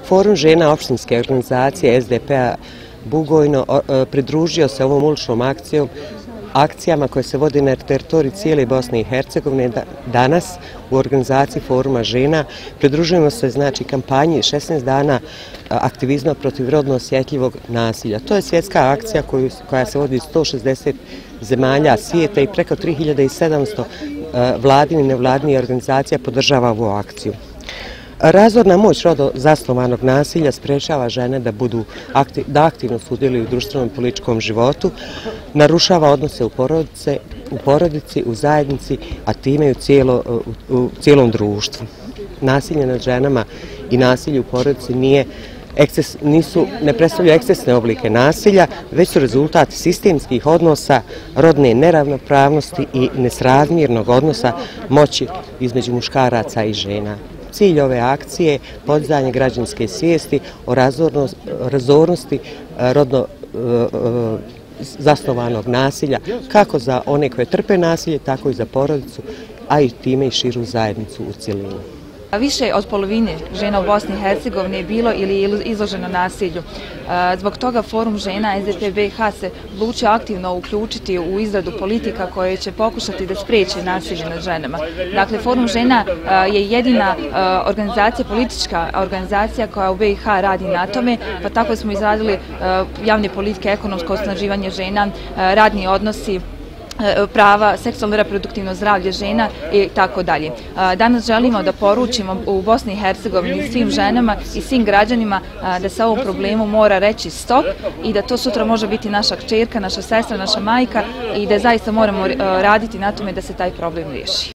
Forum žena opštinske organizacije SDP-a Bugojno pridružio se ovom uličnom akcijama koje se vode na teritoriji cijele Bosne i Hercegovine. Danas u organizaciji Foruma žena pridružujemo se kampanji 16 dana aktivizma protiv rodno osjetljivog nasilja. To je svjetska akcija koja se vodi iz 160 zemalja svijeta i preko 3700 vladinih i nevladinih organizacija podržava ovu akciju. Razorna moć rodno zasnovanog nasilja sprečava žene da aktivno sudjeluju u društvenom i političkom životu, narušava odnose u porodici, u zajednici, a time i u cijelom društvu. Nasilje nad ženama i nasilje u porodici ne predstavljaju ekscesne oblike nasilja, već su rezultat sistemskih odnosa, rodne neravnopravnosti i nesrazmjernog odnosa moći između muškaraca i žena. Cilj ove akcije je podizanje građanske svijesti o razornosti rodno zasnovanog nasilja, kako za one koje trpe nasilje, tako i za porodicu, a i time i širu zajednicu u cjelini. Više od polovine žena u Bosni i Hercegovini je bilo ili je izloženo nasilju. Zbog toga Forum žena SDP BiH se odlučio aktivno uključiti u izradu politika koje će pokušati da spriječe nasilje nad ženama. Dakle, Forum žena je jedina politička organizacija koja u BiH radi na tome, pa tako smo izradili javne politike, ekonomsko osnaživanje žena, radni odnosi, prava, seksualno reproduktivno zdravlje žena i tako dalje. Danas želimo da poručimo u Bosni i Hercegovini svim ženama i svim građanima da se ovom problemu mora reći stop i da to sutra može biti naša kćerka, naša sestra, naša majka i da zaista moramo raditi na tome da se taj problem riješi.